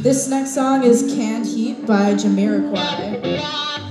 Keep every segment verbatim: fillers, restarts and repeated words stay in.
This next song is Canned Heat by Jamiroquai.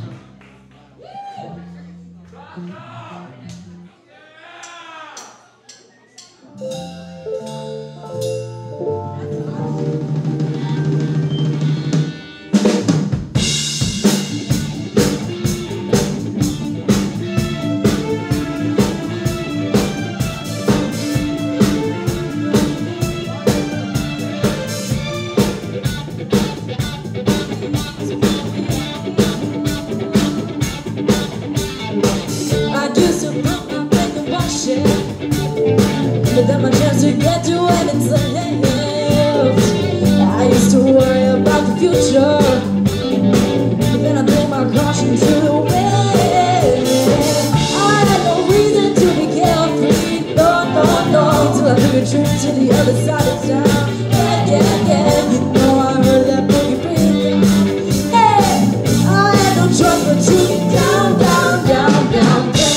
But then my chance to get to heaven's left. I used to worry about the future, but then I threw my caution to the wind. I had no reason to be carefree, no, no, no, till I took a trip to the other side of town. Yeah, yeah, yeah, you know I heard that boogie breathing. Hey, I had no choice but to get down, down, down, down, down.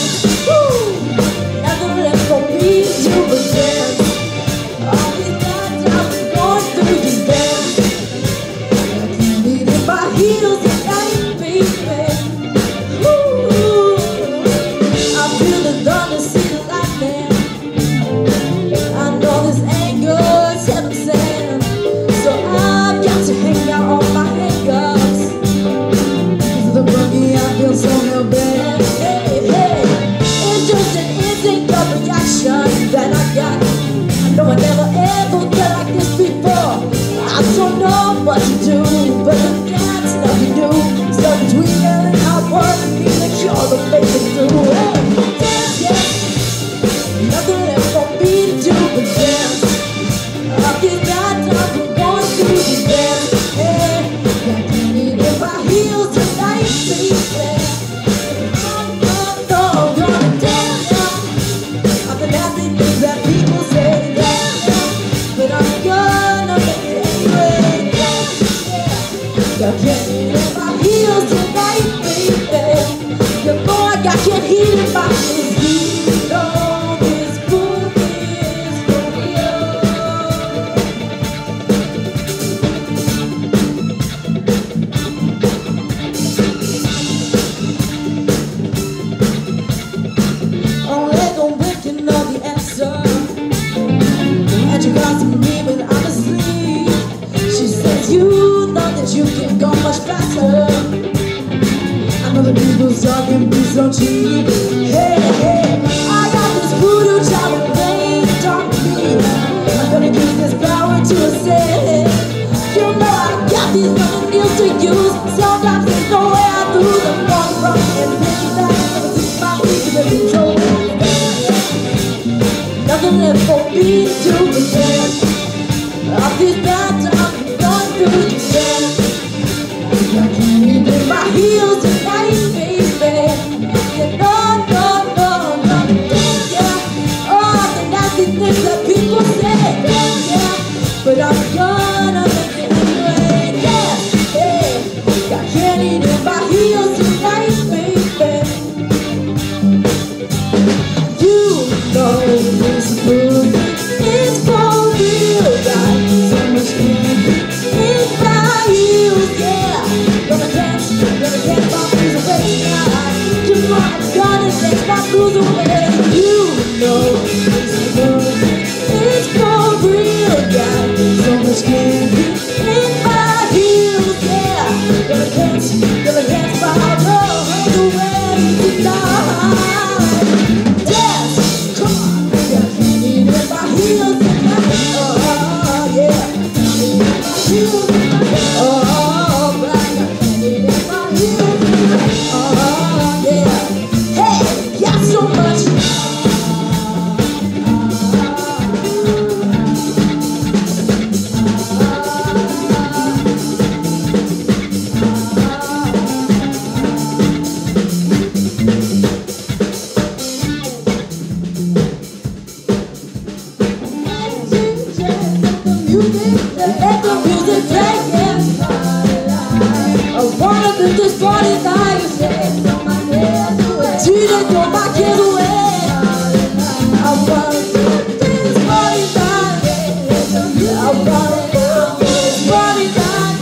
That I got. I know I never ever felt like this before. I don't know what to do, but that's nothing new. Stuck between yelling out work and being a cure to make it through. Hey, dance, yeah. Nothing left for me to do but dance. I feel bad times I'm going through this dance. Hey, I can't even my heels tonight, baby. I can't hear my heels tonight, baby. You know I got can't hear my heels. You know this book is for real. Oh, they gon' wake you know the answer. And you got to me when I'm asleep. She says you you can go much faster. I know the people's talking be so cheap. Hey, hey, I got this voodoo child playing talk to me. I'm gonna use this power to ascend. You know I got these running deals to use. Sometimes there's no way I do the wrong wrong and this that never seems my feet to the control. Nothing left for me to do but dance. All these bad times I'm going through the dance. I can't even my heels tonight, baby. You know, no, no, no, yeah. All the nasty things that people say, yeah. But I'm gonna make it anyway, yeah. Hey, I can't even my heels tonight, baby. You know this food is for real, got so much candy in my heels, yeah. Gonna dance, gonna dance my blues away tonight. You know I'm gonna dance my blues away. You know this world is for real. Got so much candy in my heels, yeah. Gonna dance, gonna dance my blues away tonight. Dance, come on, got candy in my heels tonight. Oh, yeah, candy in my heels tonight. Oh. Let the music play, yeah. I wanna build this party night. Cheating, throw my kids away. I wanna build this party night. I wanna build this party night.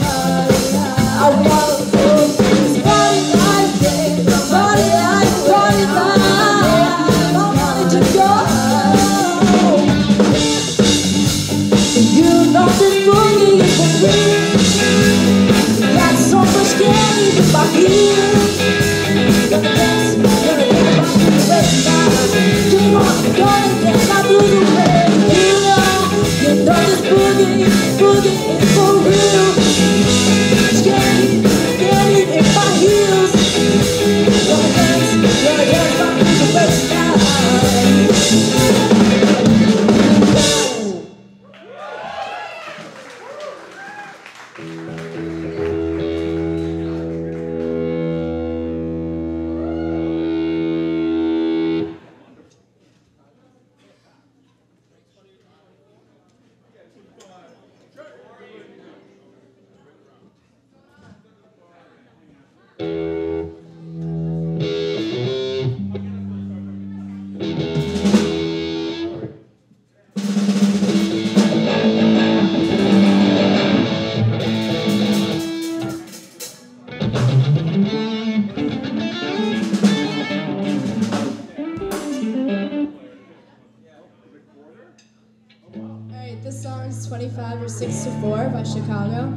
This song is twenty-five or six to four by Chicago.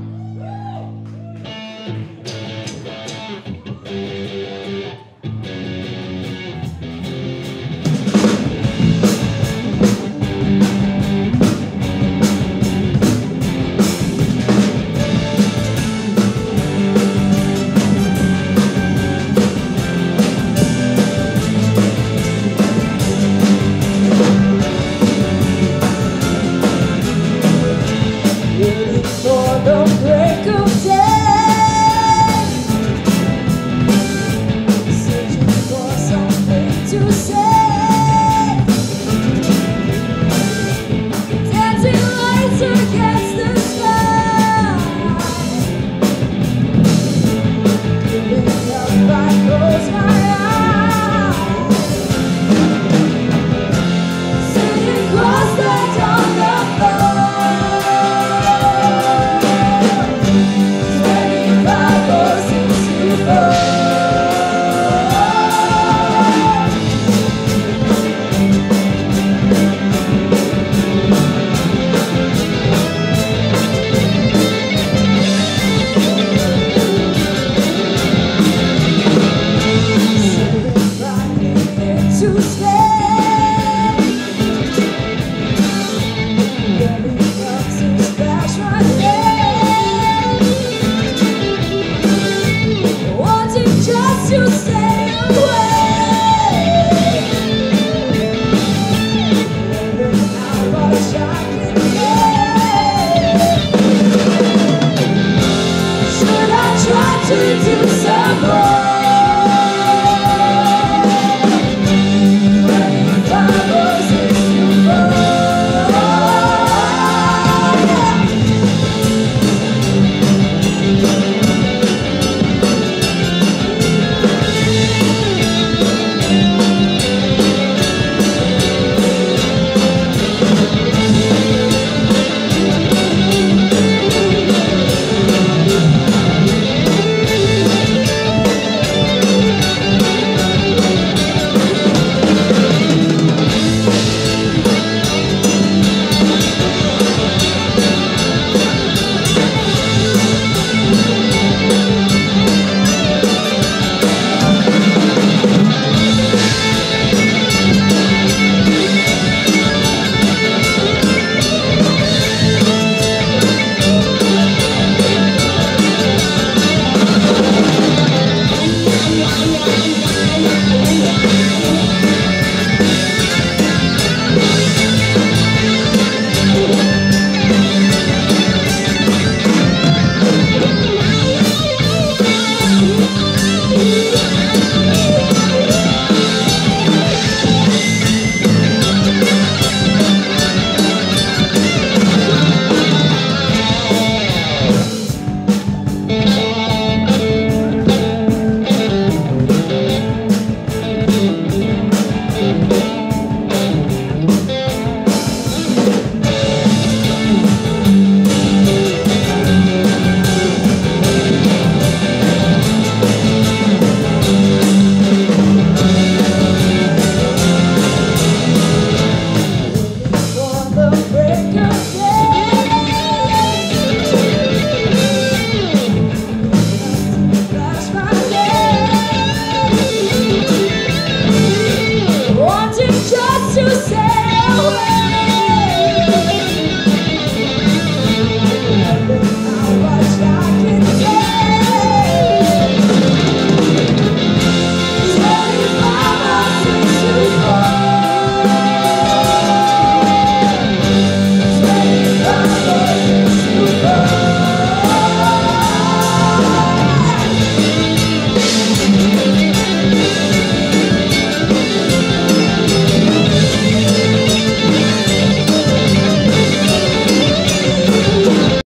To do some more.